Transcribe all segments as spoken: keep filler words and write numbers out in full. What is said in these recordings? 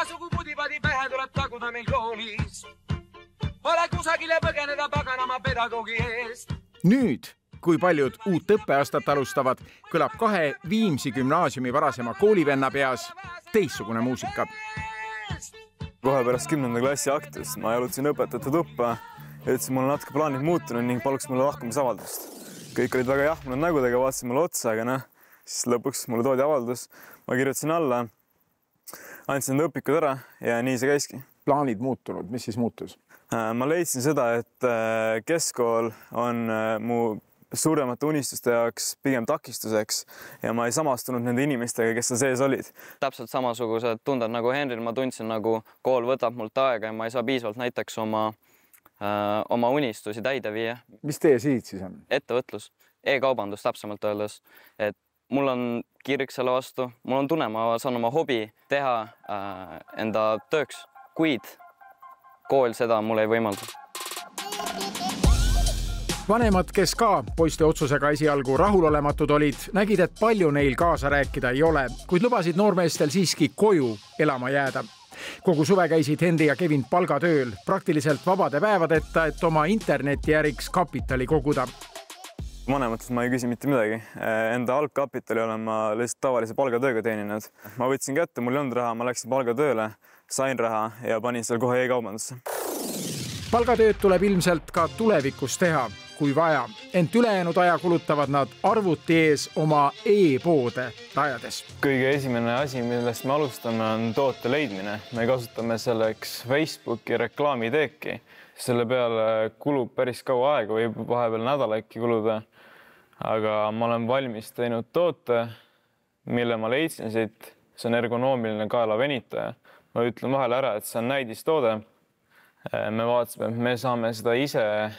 igasugu pudipadi pähe tuleb taguda meil koolis. Ole kusagile põgeneda paganama pedagoogi eest. Nüüd, kui paljud uut õppeaastat alustavad, kõlab kahe Viimsi gümnaasiumi varasema koolivenna peas teistsugune muusika. Kohe pärast kümnenda klassi aktis ma jalutasin õpetajate tuppa ja ütlesin, mul on natuke plaanid muutunud ning paluks mulle lahkumisavaldust. Kõik olid väga jahmunud nägudega, vaatasin mulle otsa, aga noh, siis lõpuks mulle toodi avaldus. Ma kirjutasin alla, andsin enda õpikud ära ja nii see käiski. Plaanid muutunud, mis siis muutus? Ma leidsin seda, et keskkool on mu suuremate unistuste jaoks pigem takistuseks ja ma ei samastunud nende inimestega, kes seal sees olid. Täpselt samasugused tunded nagu Henril, ma tundsin nagu kool võtab mult aega ja ma ei saa piisavalt näiteks oma, äh, oma unistusi täide viia. Mis teie sihid siis on? Ettevõtlus, e-kaubandus täpsemalt öeldes, et mul on kirg selle vastu, mul on tunne, ma saan oma hobi teha äh, enda tööks, kuid kool seda mulle ei võimalda. Vanemad, kes ka poiste otsusega esialgu rahulolematud olid, nägid, et palju neil kaasa rääkida ei ole, kuid lubasid noormeestel siiski koju elama jääda. Kogu suve käisid Henri ja Kevin palgatööl, praktiliselt vabade päevadeta, et oma internetijäriks kapitali koguda. Vanematest ma ei küsi mitte midagi. Enda algkapitali olen ma lihtsalt tavalise palgatööga teeninud. Ma võtsin kätte, mul ei olnud raha, ma läksin palgatööle, sain raha ja panin seal kohe e-kaubandusse. Palgatööd tuleb ilmselt ka tulevikus teha, kui vaja. Ent ülejäänud aja kulutavad nad arvuti ees oma e-poode rajades. Kõige esimene asi, millest me alustame, on toote leidmine. Me kasutame selleks Facebooki reklaamiteeki. Selle peale kulub päris kaua aega, võib vahepeal nädal äkki kuluda. Aga ma olen valmis teinud toote, mille ma leidsin siit. See on ergonoomiline kaela venitaja. Ma ütlen vahel ära, et see on näidistoode. Me vaatasime, et me saame seda ise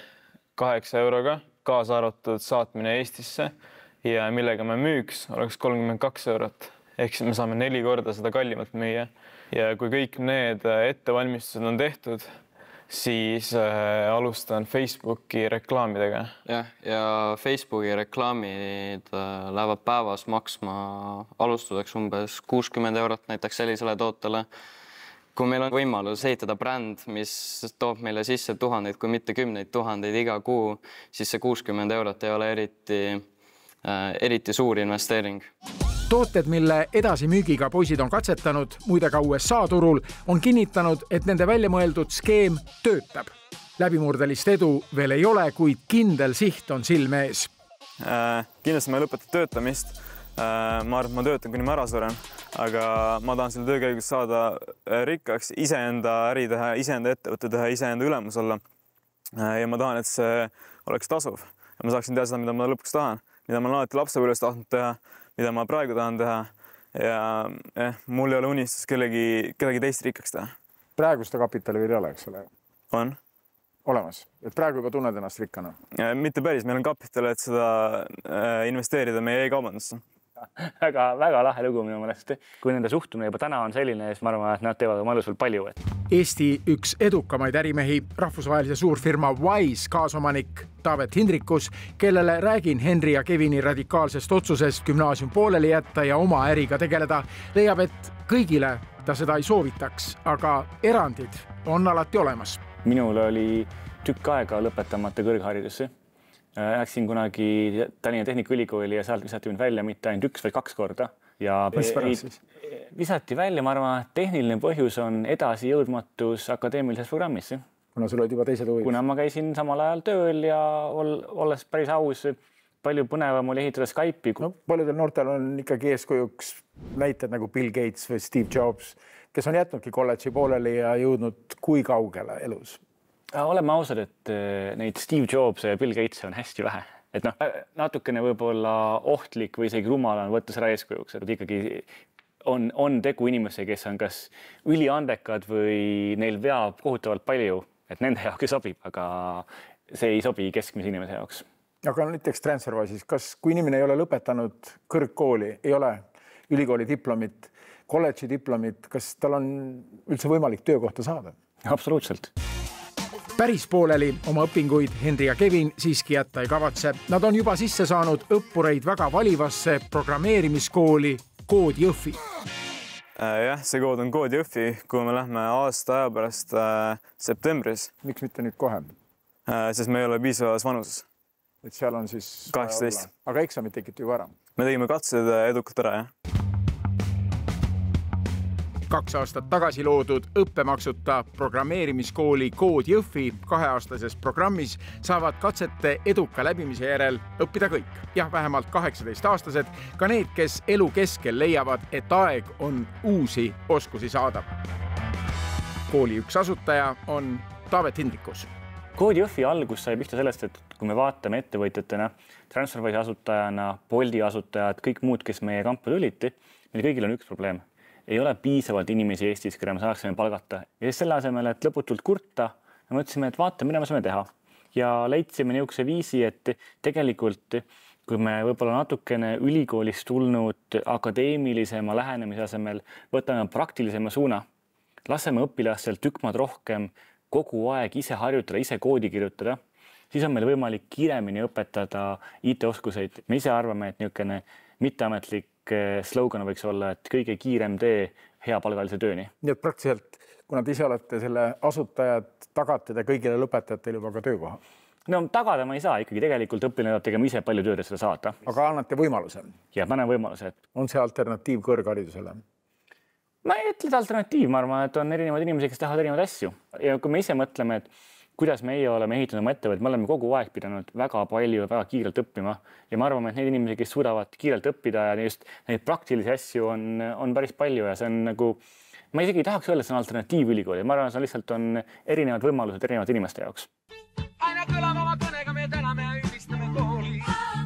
kaheksa euroga kaasa arvatud saatmine Eestisse ja millega me müüks oleks kolmkümmend kaks eurot. Ehk siis me saame neli korda seda kallimalt müüa. Ja kui kõik need ettevalmistused on tehtud, siis alustan Facebooki reklaamidega. Jah, ja Facebooki reklaamid lähevad päevas maksma alustuseks umbes kuuskümmend eurot näiteks sellisele tootele. Kui meil on võimalus ehitada bränd, mis toob meile sisse tuhandeid, kui mitte kümneid tuhandeid iga kuu, siis see kuuskümmend eurot ei ole eriti, äh, eriti suur investeering. Tooted, mille edasi müügiga poisid on katsetanud, muide ka U S A turul, on kinnitanud, et nende väljamõeldud skeem töötab. Läbimurdelist edu veel ei ole, kuid kindel siht on silme ees. Äh, kindlasti ma ei lõpeta töötamist. Ma arvan, et ma töötan, kuni ma ära suren, aga ma tahan selle töö käigus saada rikkaks, iseenda äri teha, iseenda ettevõtte teha, iseenda ülemus olla. Ja ma tahan, et see oleks tasuv. Ja ma saaksin teha seda, mida ma lõpuks tahan, mida ma olen alati lapsepõlves tahtnud teha, mida ma praegu tahan teha. Ja eh, mul ei ole unistus kellegi, kedagi teist rikkaks teha. Praegu seda kapitali veel ei ole, eks ole? On. Olemas. Et praegu juba tunned ennast rikkana? Mitte päris. Meil on kapital, et seda investeerida meie e-kaubandusse. Väga, väga lahe lugu minu mõelest. Kui nende suhtumine juba täna on selline, siis ma arvan, et nad teevad oma elus veel palju. Eesti üks edukamaid ärimehi, rahvusvahelise suurfirma Wise kaasomanik Taavet Hindrikus, kellele räägin Henri ja Kevini radikaalsest otsusest gümnaasium pooleli jätta ja oma äriga tegeleda, leiab, et kõigile ta seda ei soovitaks, aga erandid on alati olemas. Minul oli tükk aega lõpetamata kõrgharidusse. Läksin kunagi Tallinna Tehnikaülikooli ja sealt visati mind välja mitte ainult üks või kaks korda. Ja Mis pärast siis? Visati välja, ma arvan, et tehniline põhjus on edasi jõudmatus akadeemilises programmis. Kuna sul olid juba teised huvid? Kuna ma käisin samal ajal tööl ja olles päris aus, palju põnevam oli ehitada Skype'i. No, paljudel noortel on ikkagi eeskujuks näited nagu Bill Gates või Steve Jobs, kes on jätnudki kolledži pooleli ja jõudnud kui kaugele elus. Oleme ausad, et neid Steve Jobs ja Bill Gates on hästi vähe. Et noh, natukene võib-olla ohtlik või isegi rumal on võtta seda eeskujuks, et ikkagi on, on tegu inimesi, kes on kas üliandekad või neil veab kohutavalt palju, et nende jaoks sobib, aga see ei sobi keskmise inimese jaoks. Aga näiteks TransferWise'is, kas kui inimene ei ole lõpetanud kõrgkooli, ei ole ülikooli diplomit, kolledži diplomit, kas tal on üldse võimalik töökohta saada? Absoluutselt. Päris pooleli oma õpinguid Henri ja Kevin siiski jätta ei kavatse. Nad on juba sisse saanud õppureid väga valivasse programmeerimiskooli Kood Jõhvi. Jah, see kood on kood Jõhvi, kuhu me lähme aasta aja pärast äh, septembris. Miks mitte nüüd kohe? Äh, sest me ei ole piisavas vanuses. Et seal on siis kaheksateist. Aga eksamid tegite juba ära? Me tegime katsed edukalt ära, jah. Kaks aastat tagasi loodud õppemaksuta programmeerimiskooli Kood Jõhvi kaheaastases programmis saavad katsete eduka läbimise järel õppida kõik. Jah, vähemalt kaheksateist aastased, ka need, kes elu keskel leiavad, et aeg on uusi oskusi saada. Kooli üks asutaja on Taavet Hindrikus. Kood Jõhvi algus sai pihta sellest, et kui me vaatame ettevõtjatena, Transferwise asutajana, Bolti asutajad, kõik muud, kes meie kampa tuliti, meil kõigil on üks probleem. Ei ole piisavalt inimesi Eestis, keda me saaksime palgata. Ja siis selle asemel, et lõputult kurta, me mõtlesime, et vaata, mida me saame teha. Ja leidsime niisuguse viisi, et tegelikult, kui me võib-olla natukene ülikoolist tulnud akadeemilisema lähenemise asemel võtame praktilisema suuna, laseme õpilastel tükmad rohkem kogu aeg ise harjutada, ise koodi kirjutada, siis on meil võimalik kiiremini õpetada I T-oskuseid. Me ise arvame, et niisugune mitteametlik slogan võiks olla, et kõige kiirem tee hea palgalise tööni. Nii et praktiliselt, kuna te ise olete selle asutajad, tagate te kõigile lõpetajatele juba ka töökoha? No tagada ma ei saa, ikkagi tegelikult õpilane peab tegema ise palju tööd, et seda saada. Aga annate võimaluse? Ja ma näen võimaluse. On see alternatiiv kõrgharidusele? Ma ei ütle alternatiiv, ma arvan, et on erinevad inimesi, kes tahavad erinevad asju. Ja kui me ise mõtleme, et kuidas meie oleme ehitanud oma ettevõtet, me oleme kogu aeg pidanud väga palju ja väga kiirelt õppima ja ma arvan, et neid inimesi, kes suudavad kiirelt õppida ja just neid praktilisi asju on, on päris palju ja see on nagu, ma isegi ei tahaks öelda, et see on alternatiiv ülikooli, ma arvan, et see lihtsalt on erinevad võimalused erinevad inimeste jaoks. Aina kõlavama kõnega me täname ja üldistame kooli.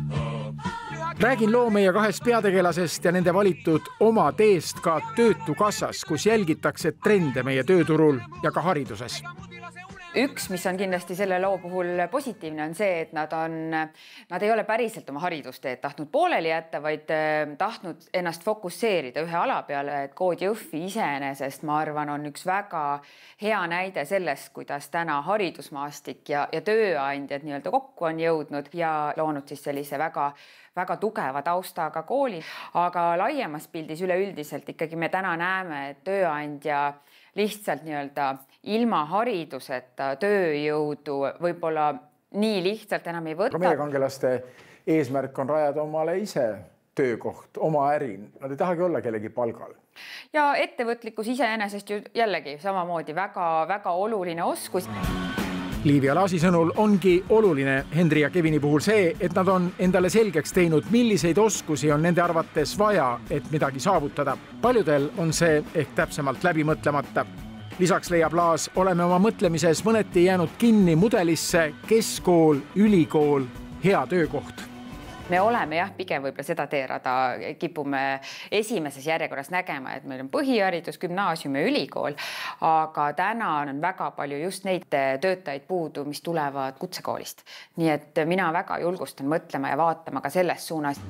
Räägin loo meie kahest peategelasest ja nende valitud oma teest ka Töötukassas, kus jälgitakse trende meie tööturul ja ka hariduses. Üks, mis on kindlasti selle loo puhul positiivne, on see, et nad, on, nad ei ole päriselt oma haridusteed tahtnud pooleli jätta, vaid tahtnud ennast fokusseerida ühe ala peale. Et Kood Jõhvi iseenesest, ma arvan, on üks väga hea näide sellest, kuidas täna haridusmaastik ja, ja tööandjad nii-öelda kokku on jõudnud ja loonud siis sellise väga väga tugeva taustaga kooli, aga laiemas pildis üleüldiselt ikkagi me täna näeme, et tööandja lihtsalt nii-öelda ilma hariduseta tööjõudu võib-olla nii lihtsalt enam ei võta. Meie kangelaste eesmärk on rajada omale ise töökoht, oma äri. Nad ei tahagi olla kellegi palgal. Ja ettevõtlikkus iseenesest ju jällegi samamoodi väga, väga oluline oskus. Liivia Laasi sõnul ongi oluline Henri ja Kevini puhul see, et nad on endale selgeks teinud, milliseid oskusi on nende arvates vaja, et midagi saavutada. Paljudel on see ehk täpsemalt läbi mõtlemata. Lisaks leiab Laas, oleme oma mõtlemises mõneti jäänud kinni mudelisse keskkool, ülikool, hea töökoht. Me oleme jah, pigem võib-olla seda teerada, kipume esimeses järjekorras nägema, et meil on põhiharidus, gümnaasium ja ülikool, aga täna on väga palju just neid töötajaid puudu, mis tulevad kutsekoolist. Nii et mina väga julgustan mõtlema ja vaatama ka selles suunas.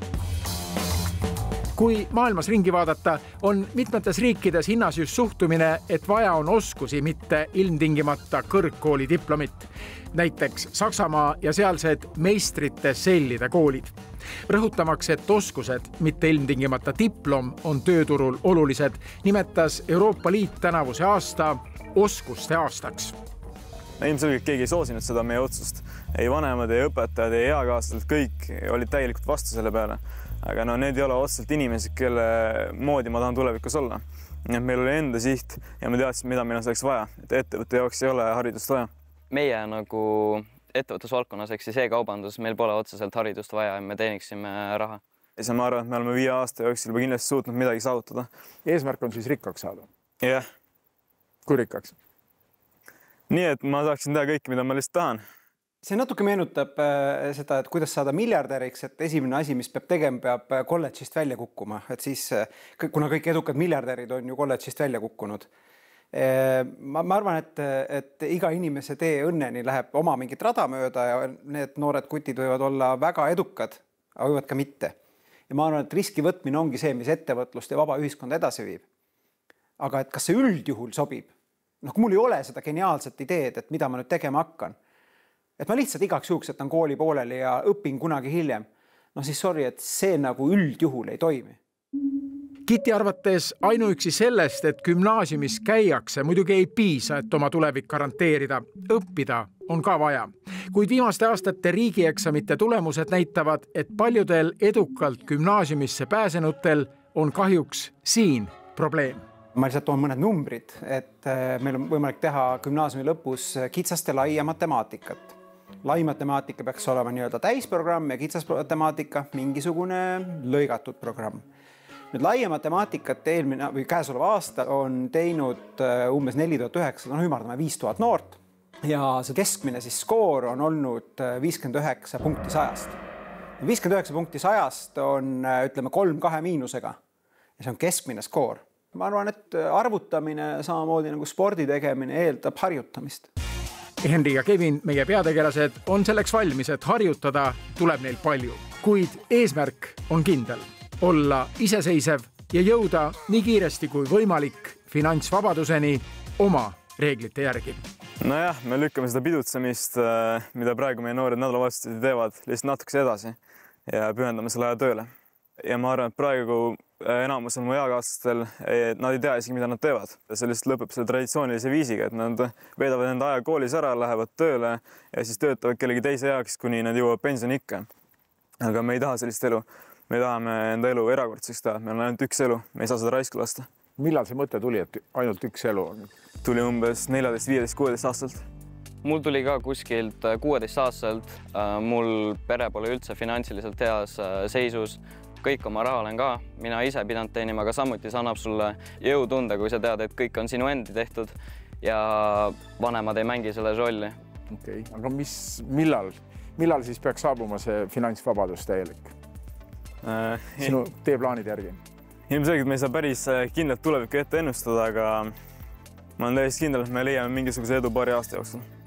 Kui maailmas ringi vaadata, on mitmetes riikides hinnas just suhtumine, et vaja on oskusi, mitte ilmtingimata kõrgkooli diplomit. Näiteks Saksamaa ja sealsed meistrite sellide koolid. Rõhutamaks, et oskused, mitte ilmtingimata diplom, on tööturul olulised, nimetas Euroopa Liit tänavuse aasta oskuste aastaks. Ilmselgelt keegi ei soosinud seda meie otsust. Ei vanemad, ei õpetajad, ei eakaaslased, kõik olid täielikult vastu selle peale. Aga no need ei ole otseselt inimesed, kelle moodi ma tahan tulevikus olla. Meil oli enda siht ja me teadsime, mida meil on selleks vaja. Et ettevõtte jaoks ei ole haridust vaja. Meie nagu ettevõtlusvaldkonnas, eks siis e-kaubandus, meil pole otseselt haridust vaja ja me teeniksime raha. Ja ma arvan, et me oleme viie aasta jooksul juba kindlasti suutnud midagi saavutada. Eesmärk on siis rikkaks saada? Jah. Kui rikkaks? Nii, et ma saaksin teha kõike, mida ma lihtsalt tahan. See natuke meenutab seda, et kuidas saada miljardäriks, et esimene asi, mis peab tegema, peab kolledžist välja kukkuma. Et siis, kuna kõik edukad miljardärid on ju kolledžist välja kukkunud. Ma, ma arvan, et, et iga inimese tee õnneni läheb oma mingit rada mööda ja need noored kutid võivad olla väga edukad, aga võivad ka mitte. Ja ma arvan, et riski võtmine ongi see, mis ettevõtlust ja vaba ühiskonda edasi viib. Aga et kas see üldjuhul sobib? No, kui mul ei ole seda geniaalset ideed, et mida ma nüüd tegema hakkan, et ma lihtsalt igaks juhuks jätan kooli pooleli ja õpin kunagi hiljem, no siis sorry, et see nagu üldjuhul ei toimi. Kiti arvates ainuüksi sellest, et gümnaasiumis käiakse, muidugi ei piisa, et oma tulevik garanteerida. Õppida on ka vaja. Kuid viimaste aastate riigieksamite tulemused näitavad, et paljudel edukalt gümnaasiumisse pääsenutel on kahjuks siin probleem. Ma lihtsalt toon mõned numbrid, et meil on võimalik teha gümnaasiumi lõpus kitsast ja laia matemaatikat. Lai matemaatika peaks olema nii-öelda täisprogramm ja kitsas matemaatika mingisugune lõigatud programm. Nüüd laia matemaatikat eelmine või käesoleva aasta on teinud umbes neli tuhat üheksasada, no ümardame viis tuhat noort ja see keskmine siis skoor on olnud viiskümmend üheksa punkti sajast. viiskümmend üheksa punkti sajast on, ütleme, kolm kahe miinusega ja see on keskmine skoor. Ma arvan, et arvutamine samamoodi nagu spordi tegemine eeldab harjutamist. Henri ja Kevin, meie peategelased, on selleks valmis, et harjutada tuleb neil palju, kuid eesmärk on kindel. Olla iseseisev ja jõuda nii kiiresti kui võimalik finantsvabaduseni oma reeglite järgi. Nojah, me lükkame seda pidutsemist, mida praegu meie noored nädalavahetused teevad, lihtsalt natukese edasi ja pühendame selle aja tööle. Ja ma arvan, et praegu enamusel mu eakaaslastel nad ei tea isegi, mida nad teevad. See lihtsalt lõpeb selle traditsioonilise viisiga, et nad veedavad enda aja koolis ära, lähevad tööle ja siis töötavad kellegi teise heaks, kuni nad jõuavad pensioni ikka. Aga me ei taha sellist elu. Me tahame enda elu erakordseks teha, meil on ainult üks elu, me ei saa seda raisku lasta. Millal see mõte tuli, et ainult üks elu on? Tuli umbes neljateist, viieteist, kuueteist aastalt. Mul tuli ka kuskilt kuueteist aastaselt, mul pere pole üldse finantsiliselt heas seisus, kõik oma raha olen ka, mina ise pidanud teenima, aga samuti see annab sulle jõutunde, kui sa tead, et kõik on sinu endi tehtud ja vanemad ei mängi selle rolli. Okei, aga mis, millal, millal siis peaks saabuma see finantsvabadus täielik? Sinu teeplaanid järgi? Ilmselgelt me ei saa päris kindlalt tulevikku ette ennustada, aga ma olen täiesti kindel, et me leiame mingisuguse edu paari aasta jooksul.